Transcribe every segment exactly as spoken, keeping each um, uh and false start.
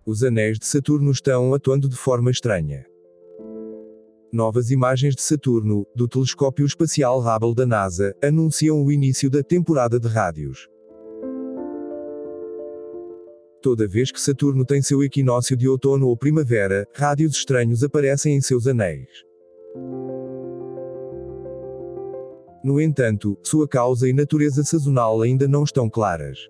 Os anéis de Saturno estão atuando de forma estranha. Novas imagens de Saturno, do telescópio espacial Hubble da NASA, anunciam o início da temporada de rádios. Toda vez que Saturno tem seu equinócio de outono ou primavera, rádios estranhos aparecem em seus anéis. No entanto, sua causa e natureza sazonal ainda não estão claras.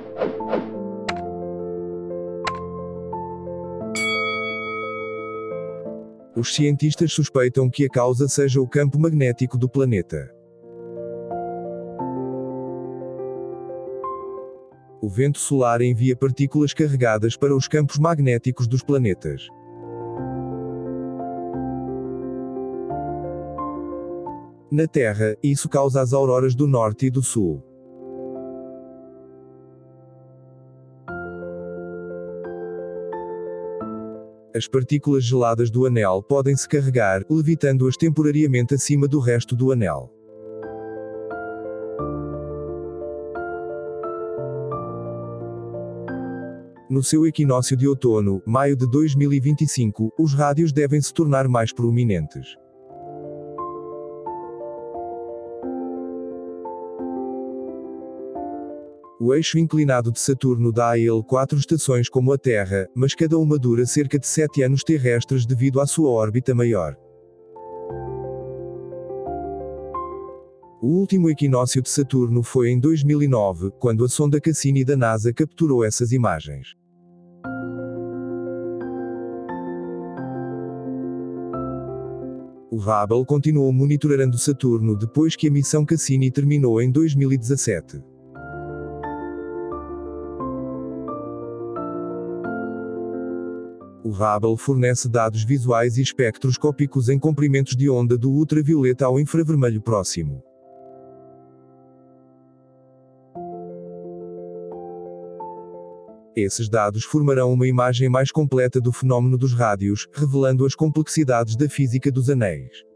Os cientistas suspeitam que a causa seja o campo magnético do planeta. O vento solar envia partículas carregadas para os campos magnéticos dos planetas. Na Terra, isso causa as auroras do Norte e do Sul. As partículas geladas do anel podem se carregar, levitando-as temporariamente acima do resto do anel. No seu equinócio de outono, maio de dois mil e vinte e cinco, os rádios devem se tornar mais proeminentes. O eixo inclinado de Saturno dá a ele quatro estações como a Terra, mas cada uma dura cerca de sete anos terrestres devido à sua órbita maior. O último equinócio de Saturno foi em dois mil e nove, quando a sonda Cassini da NASA capturou essas imagens. O Hubble continuou monitorando Saturno depois que a missão Cassini terminou em dois mil e dezassete. O Hubble fornece dados visuais e espectroscópicos em comprimentos de onda do ultravioleta ao infravermelho próximo. Esses dados formarão uma imagem mais completa do fenômeno dos rádios, revelando as complexidades da física dos anéis.